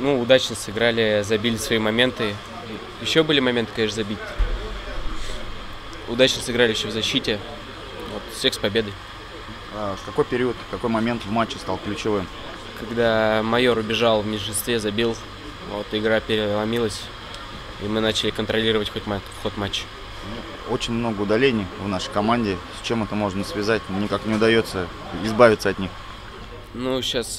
Ну, удачно сыграли, забили свои моменты. Еще были моменты, конечно, забить. Удачно сыграли еще в защите. Вот, всех с победой. В какой период, какой момент в матче стал ключевым? Когда майор убежал в меньшинстве, забил, вот, игра переломилась, и мы начали контролировать ход матча. Очень много удалений в нашей команде. С чем это можно связать? Никак не удается избавиться от них. Ну, сейчас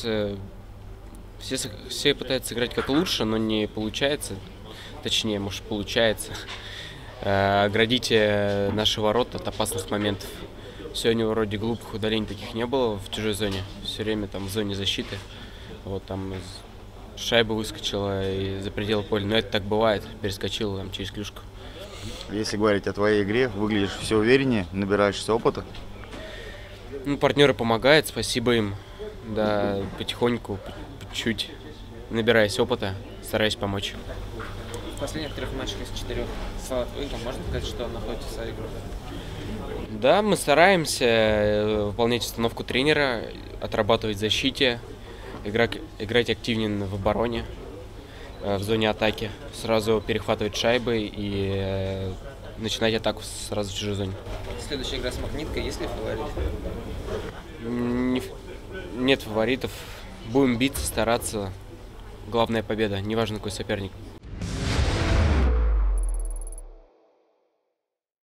все пытаются сыграть как лучше, но не получается. Точнее, может, получается. Оградить наши ворота от опасных моментов. Сегодня вроде глупых удалений таких не было в чужой зоне. Все время там в зоне защиты. Вот там шайба выскочила и за пределы поля. Но это так бывает. Перескочила там через клюшку. Если говорить о твоей игре, выглядишь все увереннее, набираешься опыта. Ну, партнеры помогают, спасибо им. Да, потихоньку, по чуть-чуть, набираясь опыта, стараюсь помочь. В последних 3 матчах из 4 с выигром можно сказать, что находите свою игру? Да, мы стараемся выполнять установку тренера, отрабатывать в защите, играть активнее в обороне, в зоне атаки, сразу перехватывать шайбы и начинать атаку сразу в чужой зоне. Следующая игра с Магниткой, есть ли фаворит? Нет фаворитов. Будем биться, стараться. Главная победа, неважно какой соперник.